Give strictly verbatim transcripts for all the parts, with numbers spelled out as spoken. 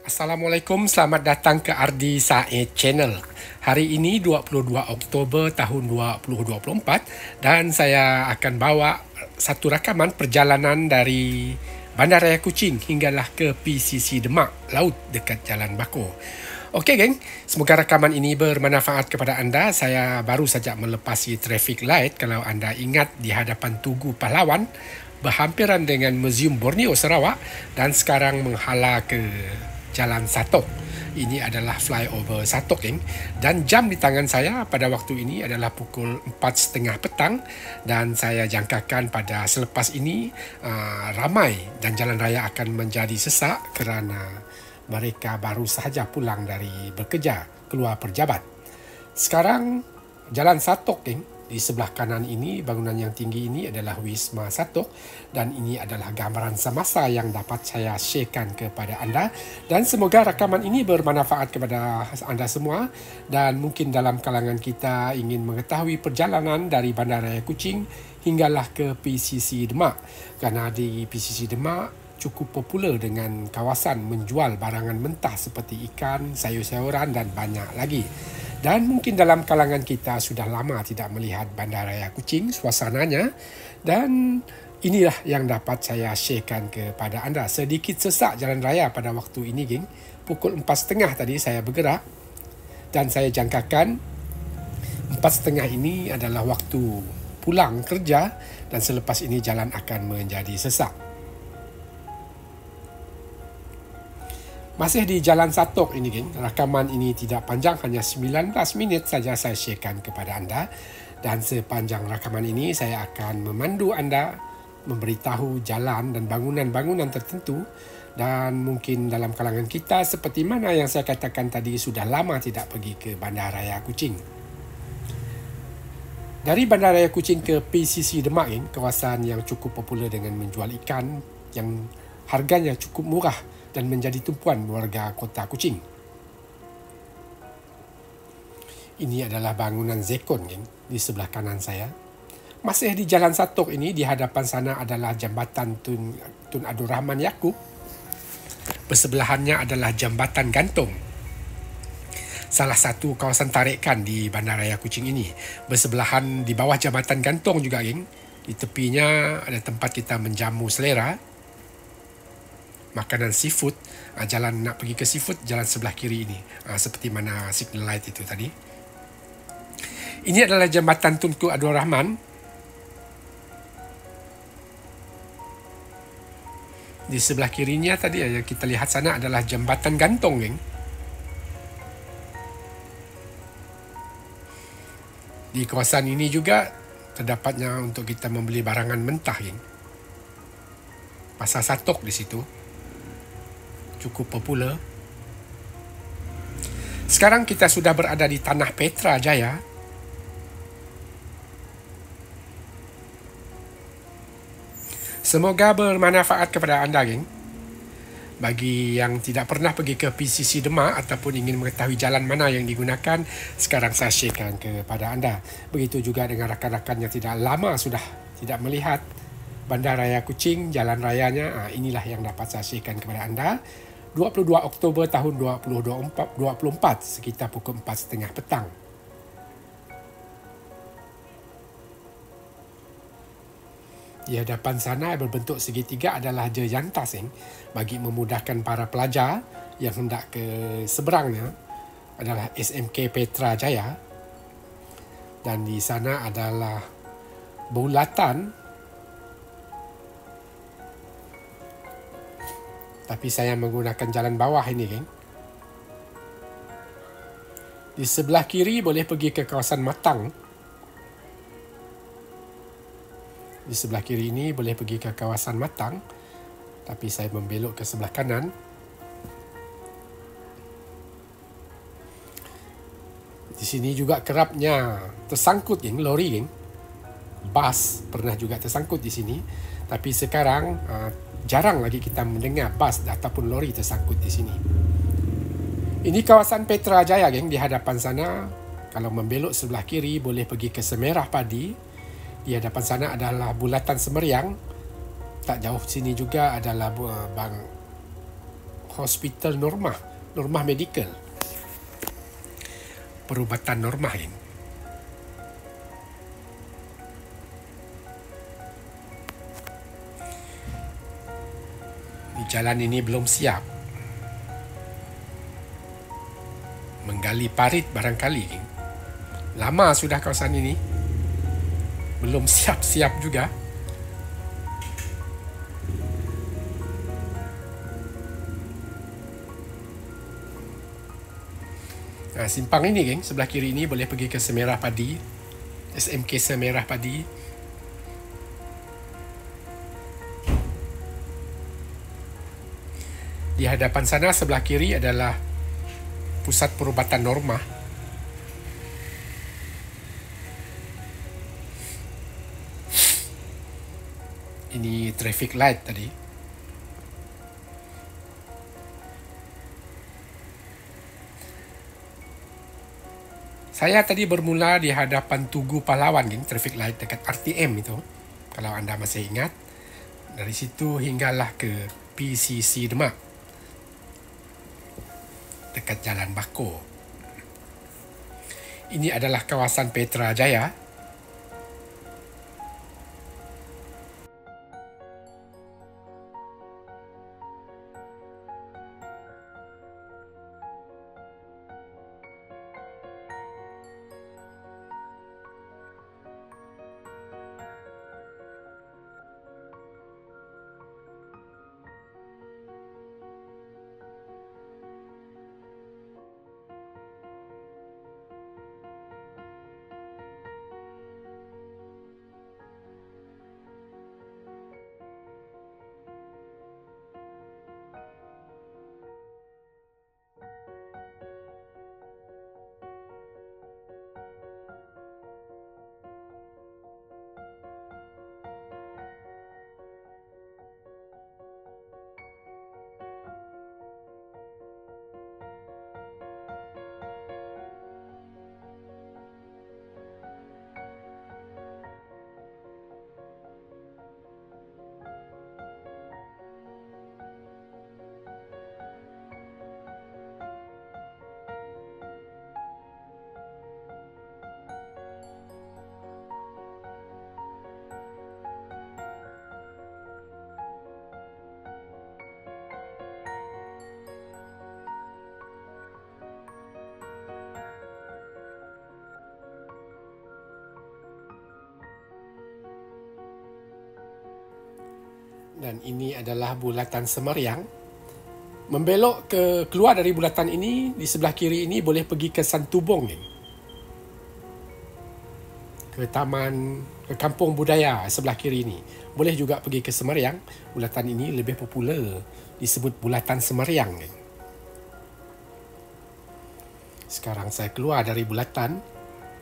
Assalamualaikum, selamat datang ke Ardi Said Channel. Hari ini dua puluh dua Oktober tahun dua ribu dua puluh empat dan saya akan bawa satu rakaman perjalanan dari Bandaraya Kuching hinggalah ke P C C Demak Laut dekat Jalan Bakor. Okey geng, semoga rakaman ini bermanfaat kepada anda. Saya baru saja melepasi traffic light, kalau anda ingat, di hadapan Tugu Pahlawan berhampiran dengan Muzium Borneo Sarawak dan sekarang menghala ke Jalan Satok. Ini adalah flyover Satok geng. Dan jam di tangan saya pada waktu ini adalah pukul empat tiga puluh petang dan saya jangkakan pada selepas ini uh, ramai dan jalan raya akan menjadi sesak kerana mereka baru sahaja pulang dari bekerja keluar pejabat. Sekarang Jalan Satok geng. Di sebelah kanan ini, bangunan yang tinggi ini adalah Wisma Satok dan ini adalah gambaran semasa yang dapat saya sharekan kepada anda dan semoga rakaman ini bermanfaat kepada anda semua dan mungkin dalam kalangan kita ingin mengetahui perjalanan dari Bandaraya Kuching hinggalah ke P C C Demak, kerana di P C C Demak cukup popular dengan kawasan menjual barangan mentah seperti ikan, sayur-sayuran dan banyak lagi. Dan mungkin dalam kalangan kita sudah lama tidak melihat Bandaraya Kuching, suasananya, dan inilah yang dapat saya sharekan kepada anda. Sedikit sesak jalan raya pada waktu ini geng. Pukul empat tiga puluh tadi saya bergerak dan saya jangkakan empat tiga puluh ini adalah waktu pulang kerja dan selepas ini jalan akan menjadi sesak. Masih di Jalan Satok ini geng, rakaman ini tidak panjang, hanya sembilan belas minit saja saya sharekan kepada anda. Dan sepanjang rakaman ini saya akan memandu anda, memberitahu jalan dan bangunan-bangunan tertentu. Dan mungkin dalam kalangan kita seperti mana yang saya katakan tadi sudah lama tidak pergi ke Bandaraya Kuching. Dari Bandaraya Kuching ke P C C Demak geng, kawasan yang cukup popular dengan menjual ikan yang harganya cukup murah dan menjadi tumpuan warga kota Kuching. Ini adalah bangunan Zekon geng, di sebelah kanan saya. Masih di Jalan Satok ini, di hadapan sana adalah Jambatan Tun, Tun Abdul Rahman Yaakob. Bersebelahannya adalah Jambatan Gantung, salah satu kawasan tarikan di Bandaraya Kuching ini. Bersebelahan di bawah Jambatan Gantung juga geng, di tepinya ada tempat kita menjamu selera makanan seafood. Jalan nak pergi ke seafood, jalan sebelah kiri ini, seperti mana signal light itu tadi. Ini adalah Jambatan Tunku Abdul Rahman. Di sebelah kirinya tadi yang kita lihat sana adalah Jambatan Gantung geng. Di kawasan ini juga terdapatnya untuk kita membeli barangan mentah geng. Pasar Satok di situ cukup popular. Sekarang kita sudah berada di Tanah Petra Jaya. Semoga bermanfaat kepada anda geng. Bagi yang tidak pernah pergi ke P C C Demak ataupun ingin mengetahui jalan mana yang digunakan, sekarang saya sharekan kepada anda. Begitu juga dengan rakan-rakan yang tidak lama sudah tidak melihat Bandaraya Kuching, jalan rayanya. Inilah yang dapat saya sharekan kepada anda. dua puluh dua Oktober tahun dua ribu dua puluh empat sekitar pukul empat tiga puluh petang. Di hadapan sana berbentuk segitiga adalah Jejantas geng, bagi memudahkan para pelajar yang hendak ke seberangnya adalah S M K Petra Jaya. Dan di sana adalah bulatan, tapi saya menggunakan jalan bawah ini geng. Di sebelah kiri boleh pergi ke kawasan Matang. Di sebelah kiri ini boleh pergi ke kawasan Matang, tapi saya membelok ke sebelah kanan. Di sini juga kerapnya tersangkut geng, lori geng. Bas pernah juga tersangkut di sini, tapi sekarang uh, jarang lagi kita mendengar bas ataupun lori tersangkut di sini. Ini kawasan Petra Jaya geng. Di hadapan sana, kalau membelok sebelah kiri boleh pergi ke Semerah Padi. Di hadapan sana adalah Bulatan Semeriang. Tak jauh sini juga adalah bang Hospital Normah, Normah Medical. Perubatan Normah ini. Jalan ini belum siap. Menggali parit barangkali. Lama sudah kawasan ini. Belum siap-siap juga. Nah, simpang ini, geng, sebelah kiri ini boleh pergi ke Semerah Padi, S M K Semerah Padi. Di hadapan sana sebelah kiri adalah pusat perubatan Normah. Ini traffic light tadi. Saya tadi bermula di hadapan Tugu Pahlawan, geng, traffic light dekat R T M itu. Kalau anda masih ingat, dari situ hinggalah ke P C C Demak, dekat Jalan Bako. Ini adalah kawasan Petra Jaya. Dan ini adalah bulatan Semeriang. Membelok ke keluar dari bulatan ini, di sebelah kiri ini boleh pergi ke Santubong, ni. Ke taman, ke kampung budaya sebelah kiri ini. Boleh juga pergi ke Semeriang. Bulatan ini lebih popular disebut bulatan Semeriang, ni. Sekarang saya keluar dari bulatan.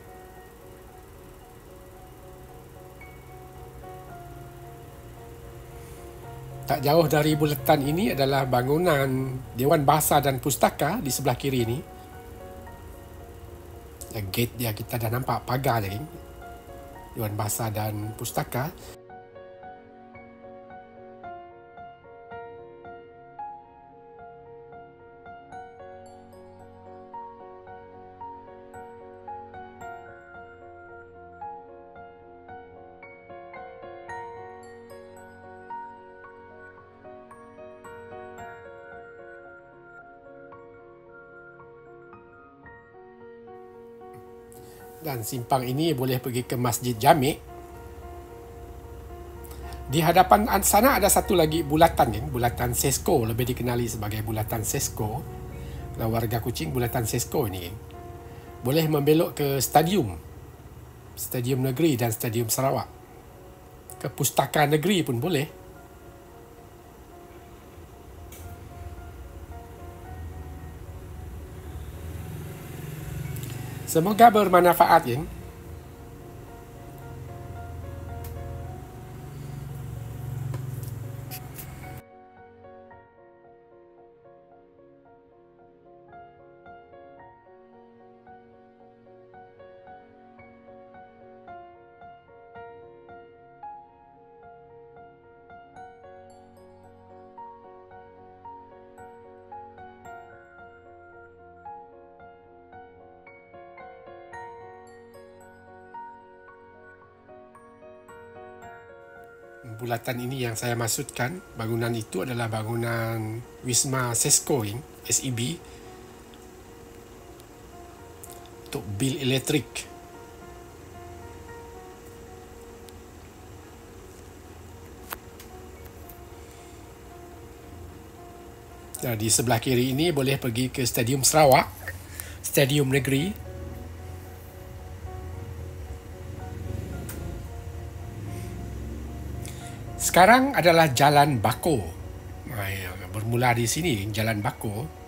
Tak jauh dari bulatan ini adalah bangunan Dewan Bahasa dan Pustaka di sebelah kiri ini. Gate dia kita dah nampak pagar lagi. Dewan Bahasa dan Pustaka. Dan simpang ini boleh pergi ke Masjid Jamik. Di hadapan sana ada satu lagi bulatan, kan? Bulatan Sesko, lebih dikenali sebagai bulatan Sesko. Kalau warga Kuching, bulatan Sesko ini, kan? Boleh membelok ke stadium. Stadium Negeri dan Stadium Sarawak. Ke Pustaka Negeri pun boleh. Semoga bermanfaat, ya. bulatan ini yang saya maksudkan. Bangunan itu adalah bangunan Wisma Sesko ini, S E B, untuk bil elektrik. Nah, di sebelah kiri ini boleh pergi ke Stadium Sarawak, Stadium Negeri. Sekarang adalah Jalan Bako. Bermula di sini, Jalan Bako.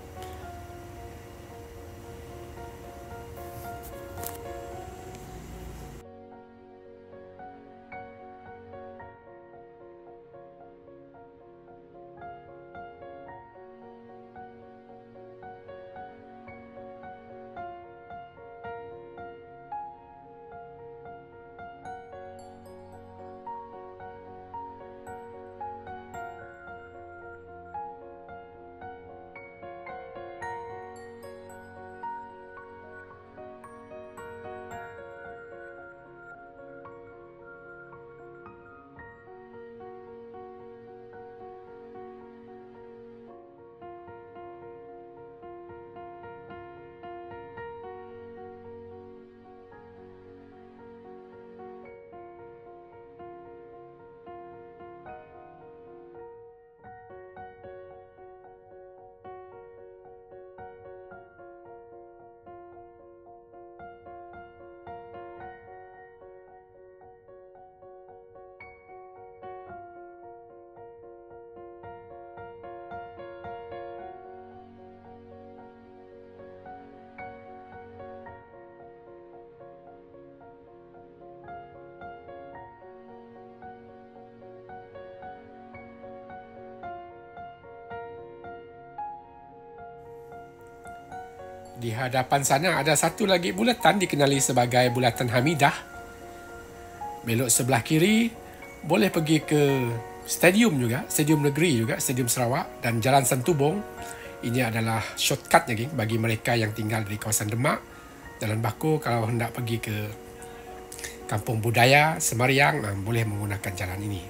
Di hadapan sana ada satu lagi bulatan dikenali sebagai bulatan Hamidah. Belok sebelah kiri boleh pergi ke stadium juga, Stadium Negeri juga, Stadium Sarawak dan Jalan Santubong. Ini adalah shortcut lagi bagi mereka yang tinggal di kawasan Demak. Jalan Bako kalau hendak pergi ke Kampung Budaya Semariang, boleh menggunakan jalan ini.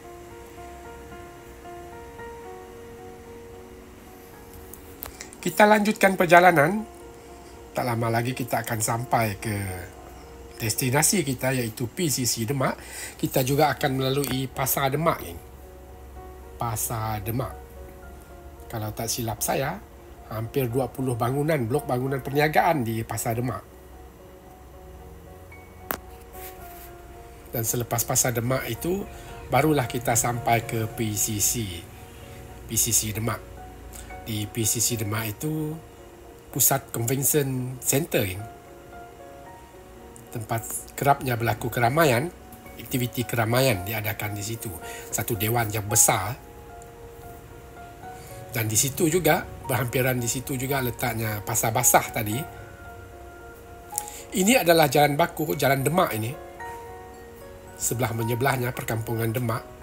Kita lanjutkan perjalanan. Tak lama lagi kita akan sampai ke destinasi kita, iaitu P C C Demak. Kita juga akan melalui Pasar Demak ini. Pasar Demak. Kalau tak silap saya, hampir dua puluh bangunan, blok bangunan perniagaan di Pasar Demak. Dan selepas Pasar Demak itu, barulah kita sampai ke P C C. P C C Demak. Di P C C Demak itu pusat convention center ini. Tempat kerapnya berlaku keramaian, aktiviti keramaian diadakan di situ. Satu dewan yang besar. Dan di situ juga, berhampiran di situ juga letaknya Pasar Basah tadi. Ini adalah Jalan Bako, Jalan Demak ini. Sebelah menyebelahnya Perkampungan Demak.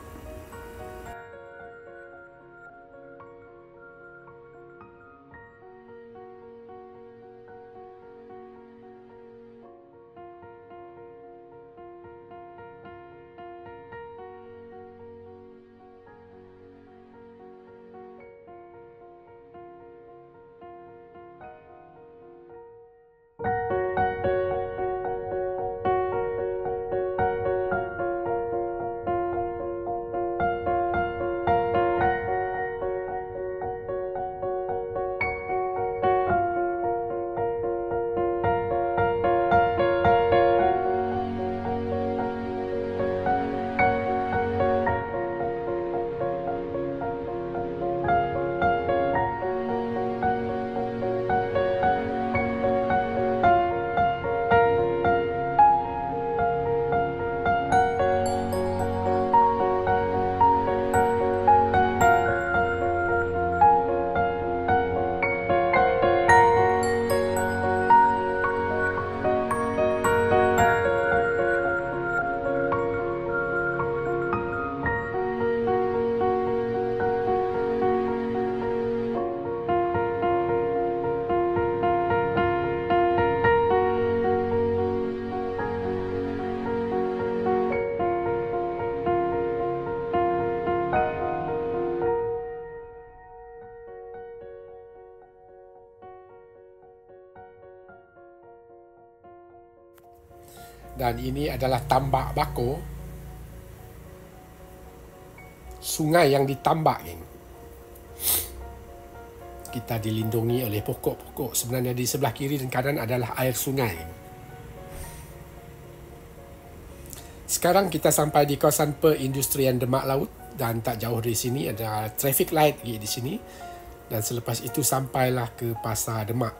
Dan ini adalah tambak Bako. Sungai yang ditambak, geng. Kita dilindungi oleh pokok-pokok. Sebenarnya di sebelah kiri dan kanan adalah air sungai. Sekarang kita sampai di kawasan perindustrian Demak Laut. Dan tak jauh dari sini ada traffic light di sini. Dan selepas itu sampailah ke Pasar Demak.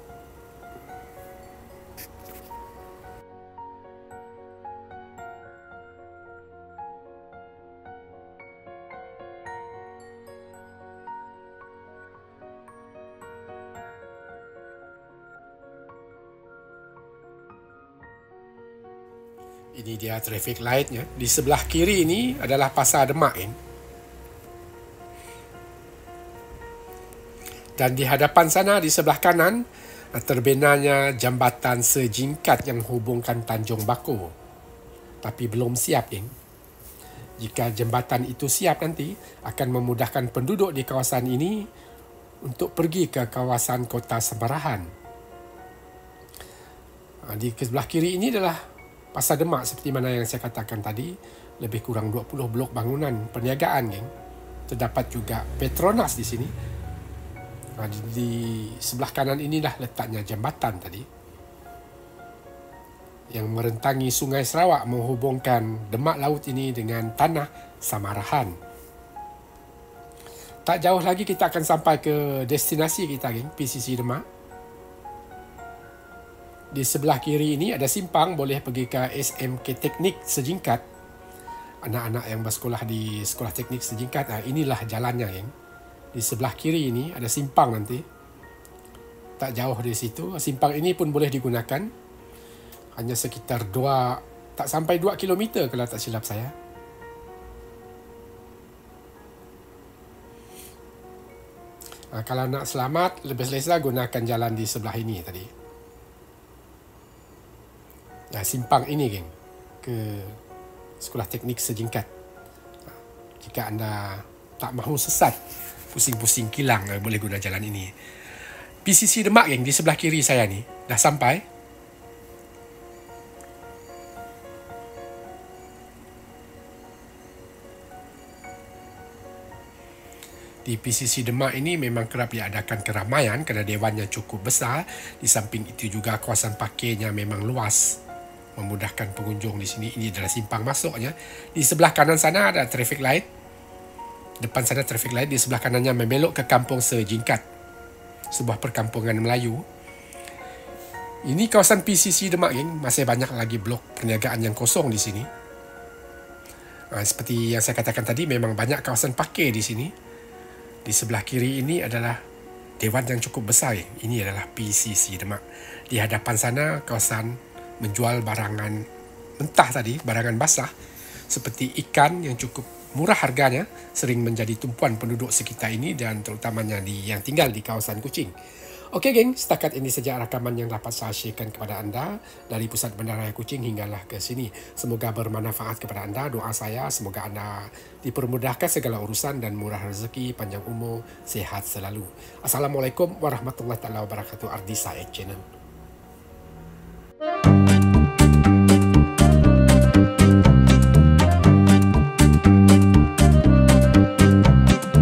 Ini dia traffic lightnya. Di sebelah kiri ini adalah Pasar Demak. Kan? Dan di hadapan sana, di sebelah kanan, terbinanya jambatan sejingkat yang hubungkan Tanjung Bako. Tapi belum siap. Kan? Jika jambatan itu siap nanti, akan memudahkan penduduk di kawasan ini untuk pergi ke kawasan Kota Semarahan. Di sebelah kiri ini adalah Pasar Demak seperti mana yang saya katakan tadi, lebih kurang dua puluh blok bangunan perniagaan, geng. Terdapat juga Petronas di sini. Nah, di, di sebelah kanan inilah letaknya jambatan tadi yang merentangi Sungai Sarawak menghubungkan Demak Laut ini dengan tanah Samarahan. Tak jauh lagi kita akan sampai ke destinasi kita, geng, P C C Demak. Di sebelah kiri ini ada simpang, boleh pergi ke S M K Teknik Sejingkat. Anak-anak yang bersekolah di Sekolah Teknik Sejingkat, nah inilah jalannya. Yang di sebelah kiri ini ada simpang nanti. Tak jauh dari situ. Simpang ini pun boleh digunakan. Hanya sekitar dua, tak sampai dua kilometer kalau tak silap saya. Nah, kalau nak selamat, lebih selesa gunakan jalan di sebelah ini tadi. Ya, simpang ini, geng, ke Sekolah Teknik Sejingkat. Jika anda tak mahu sesat, pusing-pusing kilang, boleh guna jalan ini. P C C Demak, geng, di sebelah kiri saya ni. Dah sampai. Di P C C Demak ini memang kerap diadakan keramaian kerana dewannya cukup besar. Di samping itu juga kawasan parkirnya memang luas, memudahkan pengunjung di sini. Ini adalah simpang masuknya. Di sebelah kanan sana ada traffic light. Depan sana traffic light. Di sebelah kanannya membelok ke Kampung Sejingkat, sebuah perkampungan Melayu. Ini kawasan P C C Demak, geng. Masih banyak lagi blok perniagaan yang kosong di sini. Nah, seperti yang saya katakan tadi, memang banyak kawasan parkir di sini. Di sebelah kiri ini adalah dewan yang cukup besar. Geng. Ini adalah P C C Demak. Di hadapan sana kawasan menjual barangan mentah tadi, barangan basah seperti ikan yang cukup murah harganya, sering menjadi tumpuan penduduk sekitar ini dan terutamanya di yang tinggal di kawasan Kuching. Okey, geng, setakat ini saja rakaman yang dapat saya sharekan kepada anda dari Pusat Bandaraya Kuching hinggalah ke sini. Semoga bermanfaat kepada anda. Doa saya semoga anda dipermudahkan segala urusan dan murah rezeki, panjang umur, sehat selalu. Assalamualaikum warahmatullahi wabarakatuh. Ardi Said Channel.